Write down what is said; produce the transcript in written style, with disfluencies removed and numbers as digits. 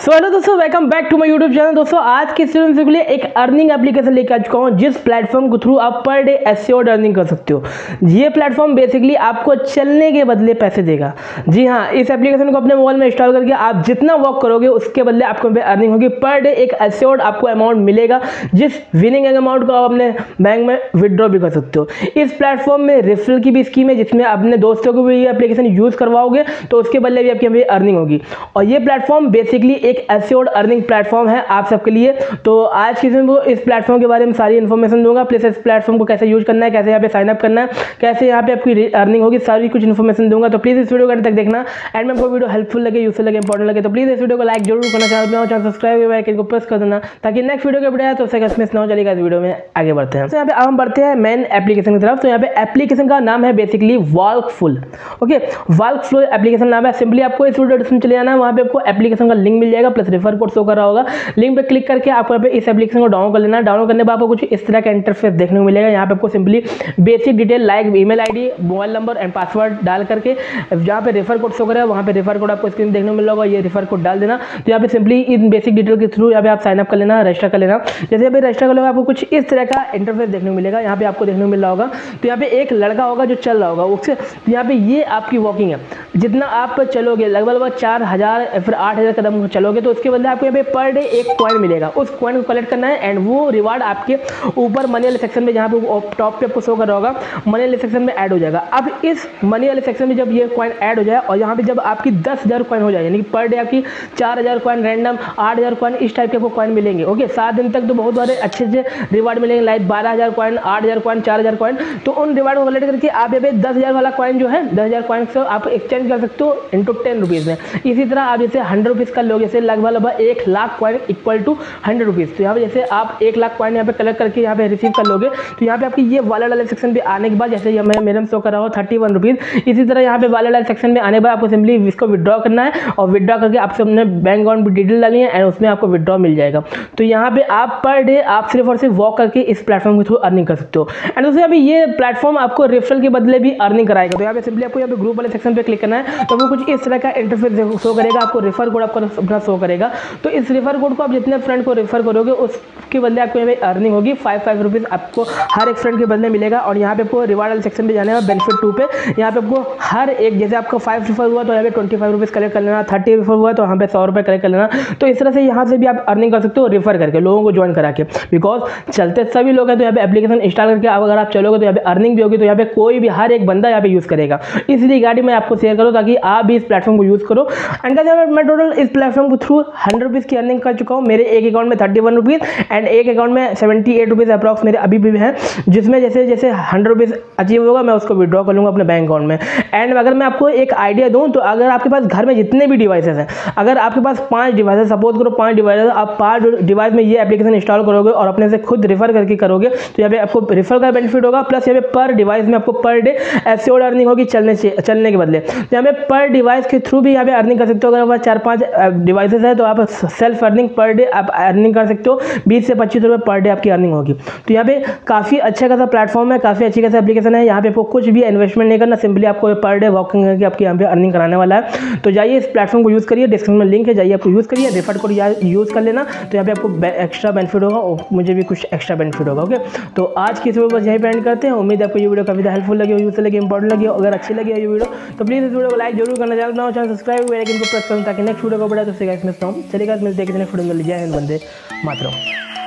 सो hello दोस्तों, welcome back to my YouTube channel. दोस्तों आज की इस वीडियो में के लिए एक अर्निंग एप्लीकेशन लेकर आ चुका हूं जिस प्लेटफॉर्म के थ्रू आप पर डे एसईओ अर्निंग कर सकते हो। ये प्लेटफॉर्म बेसिकली आपको चलने के बदले पैसे देगा। जी हाँ, इस एप्लीकेशन को अपने मोबाइल में इंस्टॉल करके आप जितना वर्क करोगे उसके बदले आपको अर्निंग होगी। पर डे एक एसईओ आपको अमाउंट मिलेगा जिस विनिंग अमाउंट को आप अपने बैंक में विड्रॉ भी कर सकते हो। इस प्लेटफॉर्म में रेफरल की भी स्कीम है जिसमें अपने दोस्तों को भी ये एप्लीकेशन यूज करवाओगे तो उसके बदले भी आपकी अर्निंग होगी। और ये प्लेटफॉर्म बेसिकली एक एसईओ अर्निंग प्लेटफॉर्म है आप सबके लिए। तो आज की इस प्लेटफॉर्म के बारे में सारी इन्फॉर्मेशन दूंगा। प्लस इस प्लेटफॉर्म को कैसे यूज करना है, कैसे यहाँ पे साइन अप करना है, कैसे यहाँ पे आपकी अर्निंग होगी, सारी कुछ इन्फॉर्मेशन दूंगा। तो प्लीज इस वीडियो को अंत तक देखना। एंड में आपको वीडियो हेल्पफुल लगे, यूजफुल लगे, इंपॉर्टेंट लगे तो प्लीज इस वीडियो को लाइक जरूर करना, चैनल सब्सक्राइब आइकन को प्रेस कर देना ताकि नेक्स्ट वीडियो के अपडेट है तो उससे मिस ना हो। चलेगा इस वीडियो में आगे बढ़ते हैं। तो यहाँ पे हम बढ़ते हैं मेन एप्लीकेशन की तरफ। तो यहाँ पे एप्लीकेशन का नाम है basically Workful. Okay, workflow application नाम है। सिंपली आपको इस वीडियो डिस्क्रिप्शन चले जाना है, वहाँ पे आपको एप्लीकेशन का लिंक मिल जाएगा प्लस रेफर कोड शो कर रहा होगा। लिंक पे क्लिक करके आपको यहाँ पे इस एप्लीकेशन को डाउनलोड कर लेना है। डाउनलोड करने के बाद आपको कुछ इस तरह का इंटरफेस देखने को मिलेगा। यहाँ पे आपको simply basic detail like email ID, mobile number and password डाल करके जहाँ पे रेफर कोड शो करेगा वहाँ पे रेफर कोड आपको स्क्रीन देखने को मिल होगा। ये रेफर कोड डाल देना। तो यहाँ पे सिंपली इन बेसिक डिटेल के थ्रू यहाँ पे आप साइन अप कर लेना, रजिस्टर कर लेना। जैसे यहाँ पे रजिस्टर कर लेगा आपको कुछ इस तरह का इंटरफेस देखने को मिलेगा। यहाँ पे आपको देखने को मिल रहा होगा। तो यहाँ पे एक लड़का होगा जो चल रहा होगा उससे यहाँ पे ये आपकी वॉकिंग है। जितना आप चलोगे लगभग 4000 या फिर 8000 कदम चलोगे तो उसके बदले आपको यहाँ पे पर डे एक कॉइन मिलेगा। उस कॉइन को कलेक्ट करना है एंड वो रिवार्ड आपके ऊपर मनी वाले सेक्शन में जहाँ पे टॉप पे आपको शो कर रहा होगा मनी वाले सेक्शन में ऐड हो जाएगा। अब इस मनी वाले सेक्शन में जब ये कॉइन ऐड हो जाए और यहाँ पे जब आपकी 10,000 कॉइन हो जाए यानी कि पर डे आपकी 4000 कॉइन रैंडम, 8000 कॉइन इस टाइप के आपको कॉइन मिलेंगे। ओके, 7 दिन तक तो बहुत सारे अच्छे से रिवार्ड मिलेंगे लाइक 12000 कॉइन, 8000 कॉइन, 4000 कॉइन। तो उन रिवार्ड को कलेक्ट करके आप यहाँ पे 10,000 वाला कॉइन जो है 10,000 कॉइन से आप एक्सचेंज कर सकते हो इंटू 10 रुपीज़ में। इसी तरह आप जैसे 100 रुपीज़ का लोगे जैसे लगभग 1 lakh coin equal to 100 rupees. तो यहाँ पे जैसे आप 1 लाख कॉइन यहाँ पे कलेक्ट करके यहाँ पे रिसीव कर लोगे तो यहाँ पे आपकी ये वॉलेट वाले सेक्शन पे आने के बाद जैसे मैं मेरे में शो कर रहा हूँ 31 रुपीज़। इसी तरह यहाँ पे वॉलेट वाले सेक्शन में आने के बाद आपको सिंपली इसको विड्रॉ करना है और विड्रॉ करके आप अपने बैंक अकाउंट की डिटेल डाली है एंड उसमें आपको विड्रॉ मिल जाएगा। तो यहाँ पे आप पर डे आप सिर्फ और सिर्फ वॉक करके इस प्लेटफॉर्म के थ्रू अर्निंग कर सकते हो। एंड उसमें अभी ये प्लेटफॉर्म आपको रेफरल के बदले भी अर्निंग कराएगा। तो यहाँ पे सिंपली आपको यहाँ पे ग्रुप वाले सेक्शन पे क्लिक करना है तो वो कुछ इस तरह का इंटरफेस शो करेगा। आपको रेफर कोड आपको अपना शो करेगा। तो इस रेफर कोड को आप जितने फ्रेंड को रेफर करोगे उसके बदले आपको यहाँ पे अर्निंग होगी 5 रुपीज़ आपको हर एक फ्रेंड के बदले मिलेगा। और यहाँ पे आपको रिवार्ड वाले सेक्शन पे जाने का बेनिफिट 2 पे यहाँ पे आपको हर एक जैसे आपको 5 रेफर हुआ तो यहाँ पे 25 रुपीज़ कलेक्ट कर लेना, 30 रेफर हुआ तो यहाँ पे 100 रुपये कलेक्ट कर लेना। तो इस तरह से यहाँ से भी आप अर्निंग कर सकते हो रेफर करके लोगों को ज्वाइन करा के। बिकॉज चलते सभी लोग हैं तो यहाँ पे एप्लीकेशन इंस्टॉल करके अगर आप चलोगे तो यहाँ पे अर्निंग भी होगी। तो यहाँ पे कोई भी हर एक बंदा यहाँ पे यूज़ करेगा। इसलिए गाड़ी में आपको शेयर करो ताकि आप भी इस प्लेटफॉर्म को यूज़ करो। एंड मैं टोटल इस प्लेटफॉर्म को थ्रू 100 रुपीज़ की अर्निंग कर चुका हूँ। मेरे एक अकाउंट में 31 रुपीज़ एंड एक अकाउंट में 78 रुपीज़ अप्रॉक्स मेरे अभी भी हैं जिसमें जैसे जैसे 100 रुपीज़ अचीव होगा मैं उसको विड्रॉ कर लूँगा अपने बैंक अकाउंट में। एंड अगर मैं आपको एक आइडिया दूँ तो अगर आपके पास घर में जितने भी डिवाइसेस हैं, अगर आपके पास 5 डिवाइस सपोज करो 5 डिवाइस, आप 5 डिवाइस में ये एप्लीकेशन इंस्टॉल करोगे और अपने से खुद रेफर करके करोगे तो यहाँ पे आपको रेफर का बेनिफिट होगा। प्लस यहाँ पे पर डिवाइस में आपको पर डे एसईओ अर्निंग होगी चलने के बदले। तो यहाँ पे पर डिवाइस के थ्रू भी यहाँ पे अर्निंग कर सकते हो। अगर 4-5 डिवाइसेस है तो आप सेल्फ अर्निंग पर डे आप अर्निंग कर सकते हो। 20 से 25 रुपये पर डे आपकी अर्निंग होगी। तो यहाँ पे काफ़ी अच्छा खासा प्लेटफॉर्म है, काफ़ी अच्छी खासा एप्लीकेशन है। यहाँ पे आपको कुछ भी इन्वेस्टमेंट नहीं करना, सिंपली आपको पर डे वॉकिंग करके आपकी यहाँ पे अर्निंग कराने वाला है। तो जाइए इस प्लेटफॉर्म को यूज़ करिए, डिस्क्रिप्शन में लिंक है, जाइए आपको यूज़ करिए, रेफर कोड यूज़ कर लेना। तो यहाँ पे आपको एक्स्ट्रा बेनिफिट होगा और मुझे भी कुछ एक्स्ट्रा बेनिफिट होगा। ओके, तो आज की इस वीडियो बस यहीं पे एंड करते हैं। उम्मीद है आपको ये वीडियो काफ़ी हेल्पफुल लगी, यूजफुल लगी, इंपॉर्टेंट लगी। अगर अच्छी लगी है ये वीडियो तो प्लीज़ इस वीडियो को लाइक जरूर करना, चैनल सब्सक्राइब को प्रेस करूँ ताकि नेक्स्ट वीडियो को बढ़ा तो उससे गाइस मिस ना हो। चलिए गाइस मिलते हैं नेक्स्ट वीडियो में। जय हिंद, वंदे मातरम।